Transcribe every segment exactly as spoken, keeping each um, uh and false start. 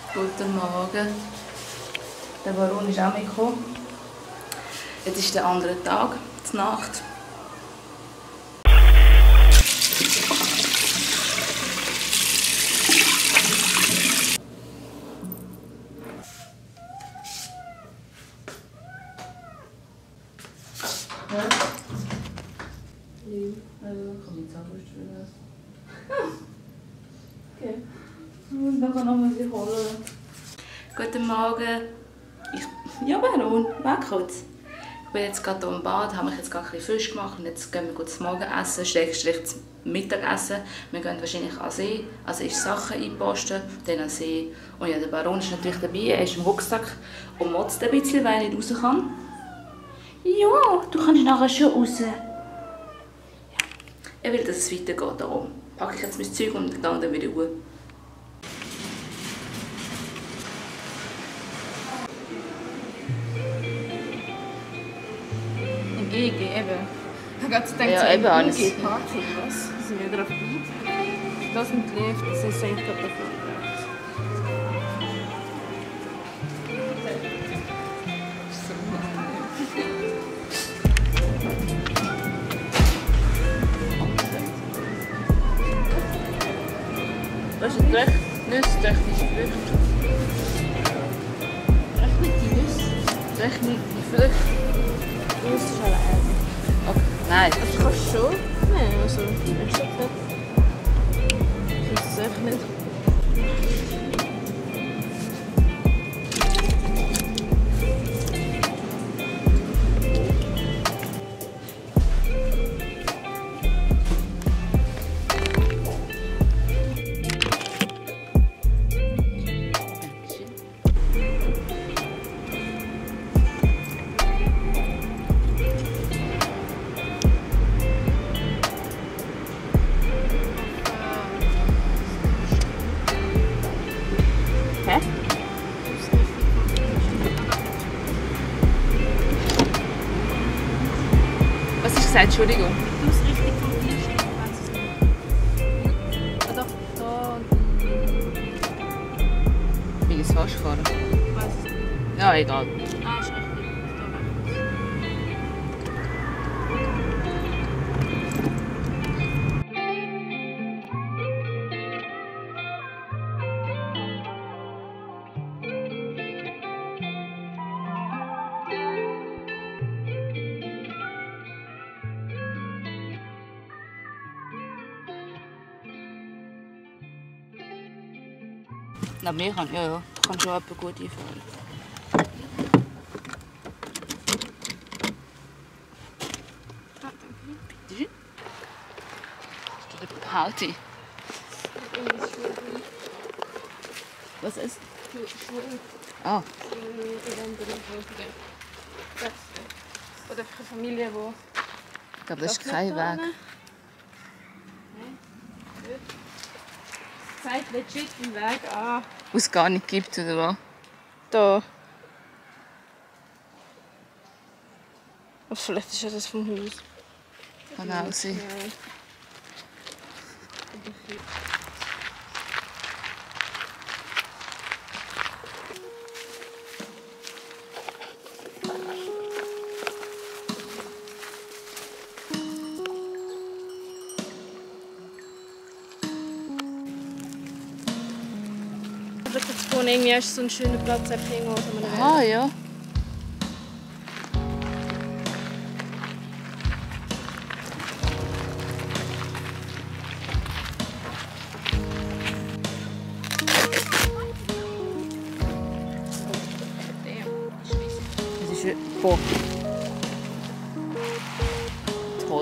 Guten Morgen. Der Baron ist auch mitgekommen. Jetzt ist der andere Tag, die Nacht. Ja. Also, komm jetzt auch nicht wieder. Okay. Ich muss nachher noch mal sich holen. Guten Morgen. Ich, ja, Baron, weg kurz. Ich bin jetzt gerade hier im Bad, habe mich jetzt gerade ein bisschen frisch gemacht und jetzt gehen wir gut zum Morgenessen, Schrägstrich zum Mittagessen. Wir gehen wahrscheinlich an den See, also ich Sachen einposten, dann an den See. Und ja, der Baron ist natürlich dabei, er ist im Rucksack und motzt ein bisschen, weil er nicht raus kann. Ja, du kannst nachher schon raus. Ja. Er will, dass es weitergeht, darum packe ich jetzt mein Zeug und gehe dann wieder raus. Im E G eben. Ich habe gerade gedacht, ja, eben, so E G Party, was? Sind wir drauf gut? Doesn't live, das ist safe at the front. Das ist eine nusstechnische Frucht. Echt nicht die Nüsse? Echt nicht die Frucht? Die Nüsse ist allein. Okay, nein. Das kannst du schon. Nein, also, ich sag nicht. Ich weiß es einfach nicht. Was hast du gesagt? Entschuldigung. Du musst richtig vom Bier stehen, ich weiß es nicht. Ah, doch, da und... Ich will es fast fahren. Ich weiß es nicht. Ja, egal. Ah, ist richtig. Da Na, mir kann, ja, ja. Kann schon jemand gut einfahren. Ah, danke. Bitte schön. Das ist der Pauti. Was ist? Schwul. Ah. Oder für eine Familie, die... Ich glaube, das ist kein Weg. Es zeigt legit den Weg an. Wo es gar nicht gibt, oder was? Da. Aber vielleicht ist ja das vom Haus. Kann auch sein. Nein. Ich wohne irgendwie erst so einen schönen Platz einfach irgendwo an einem Weg. Ah, ja. Das ist ja... Boah. Toll.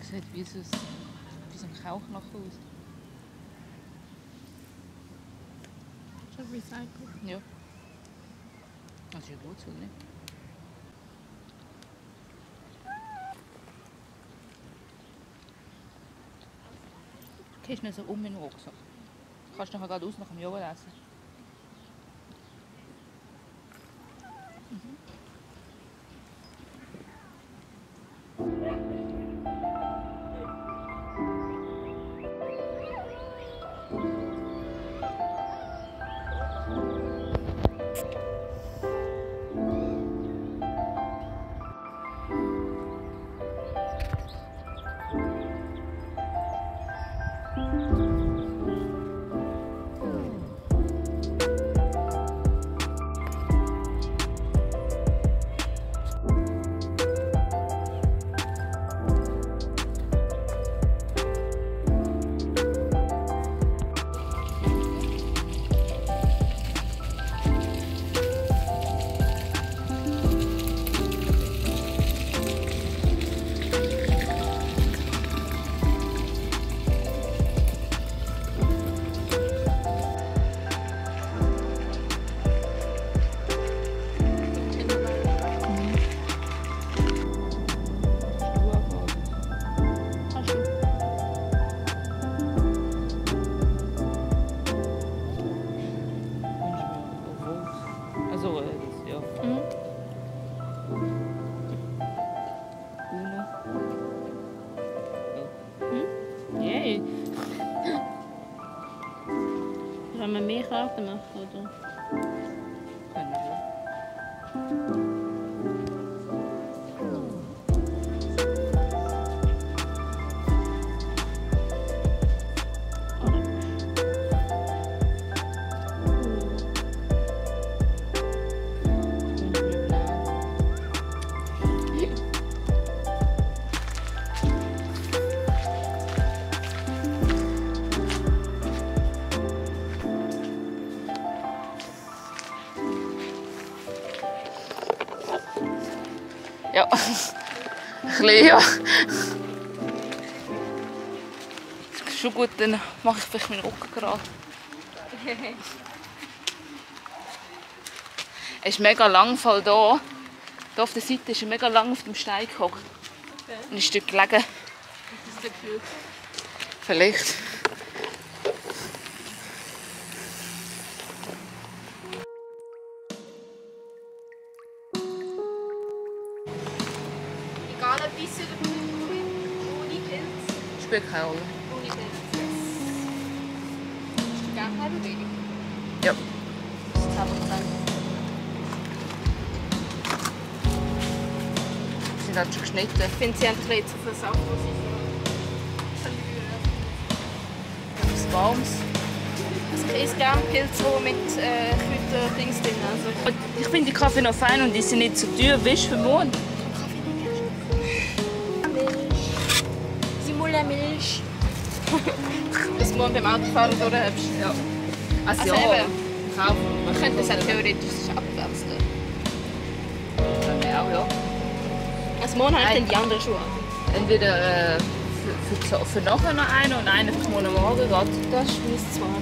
sieht wie so, wie so ein Kauchnachen aus. Schon recycelt. Ja. Das ist ja gut so, nicht? Gehst nicht so um in den Rucksack. Kannst du nachher gerade aus nach dem Joghurt essen. Wollen wir mehr Karten machen, oder? Können wir. Ja, ein bisschen, ja. Ist schon gut, dann mache ich vielleicht meinen Rücken gerade. Er ist mega lang voll da. Hier auf der Seite ist er mega lang auf dem Stein gehockt. Okay. Und ist dort gelegen. Das ist der Gefühl. Vielleicht. Egal ob bis oder ohne Pilz. Spielt keine Rolle. Ohne Pilz. Hast du gerne halbe wenig? Ja. Das ist zehn Prozent. Sie sind halt schon geschnitten. Ich finde, sie haben ein zu viel Saft, was sie Etwas Warmes. Also ich esse gerne Pilze mit äh, Kräuterdings drin. Also. Ich finde die Kaffee noch fein und die sind nicht so teuer. Wie für Mond? Simula-Milch. Dass du morgen beim Autofahren durchhebst. Ja. Also, Also ja. eben, Kaufen. man könnte es ja theoretisch abwechseln. Können wir auch, ja. Also morgen habe ich dann die anderen Schuhe. Entweder äh, für, für, für nachher noch einen und einen für morgen Morgen geht. Das ist mein Zwar.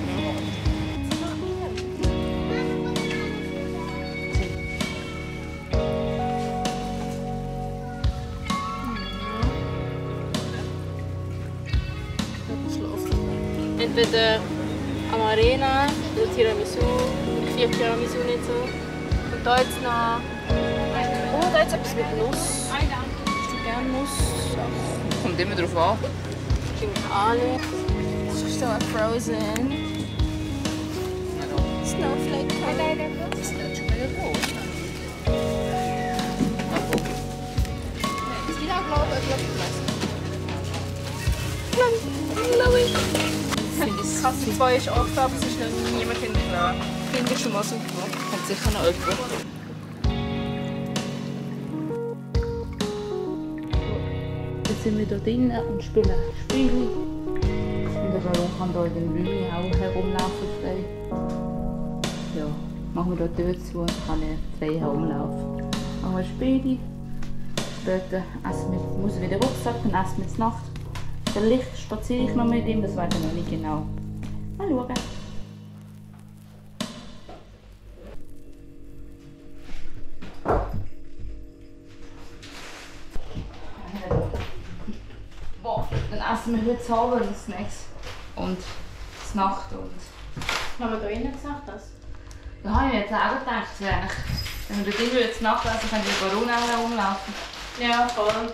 Entweder Amarena oder Tiramisu. Ich liebe Tiramisu nicht so. Und da jetzt noch. Oh, da jetzt etwas mit Nuss. Hast du gerne Nuss? Kommt immer drauf an. Keine Ahnung. Das ist so ein Frozen Snowflake. Das ist schon mega groß. Es gibt auch, glaube ich, glaube ich. Kasse zwei ist oft, aber es ist noch niemand hinterher. Finde ich schon mal super. Kommt sicher noch jemand. Jetzt sind wir hier drinnen und spielen Spiele. Und der Ballon kann hier in den Räumen auch herumlaufen frei. Ja, machen wir hier die Tür zu und kann er frei herumlaufen. Machen wir Spiele. Später essen wir, muss er wieder Rucksack, dann essen wir zur Nacht. Vielleicht spaziere ich noch mit ihm, das weiß ich noch nicht genau. Mal schauen. Boah, dann essen wir heute Abend und Snacks. Und das Nacht und... Haben wir da innen gesagt, das? Da habe ich mir jetzt auch gedacht, wenn wir dort jetzt Nacht essen, können wir über Runa herumlaufen. Ja, voll.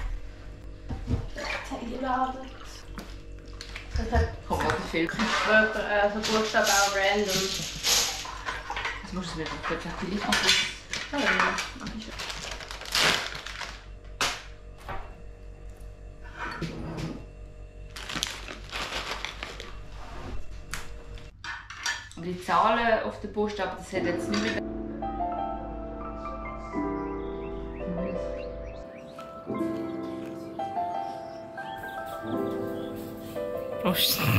Eingeladen. Das hat Komm, mal viel. wirklich äh, so Buchstaben auch random. Das musst du wieder kurz auch gleich machen. Ja, ja, mach ich schon. Und die Zahlen auf der Buchstaben, das hat jetzt nicht mehr... Oh,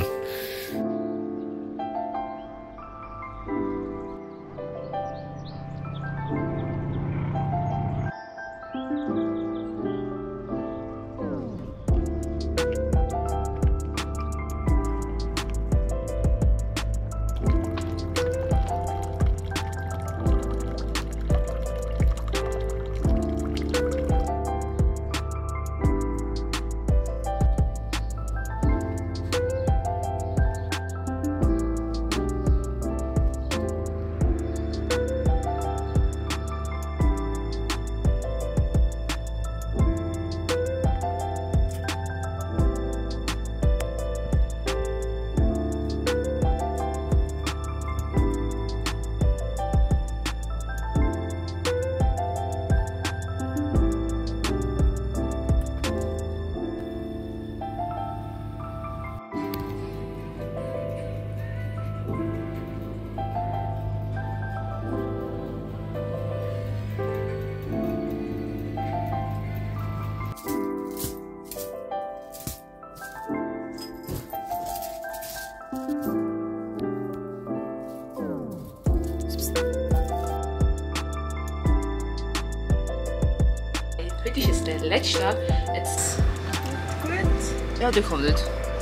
Heute ist es der letzte. Jetzt... Gut. Ja, der kommt nicht.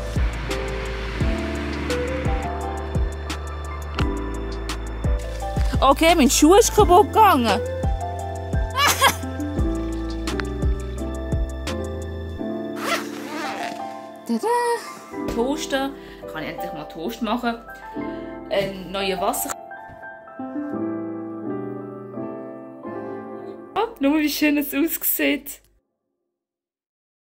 Okay, mein Schuh ist kaputt gegangen. Tada! Toaster. Kann ich endlich mal Toast machen. Ein neues Wasser. Schau, wie schön es aussieht.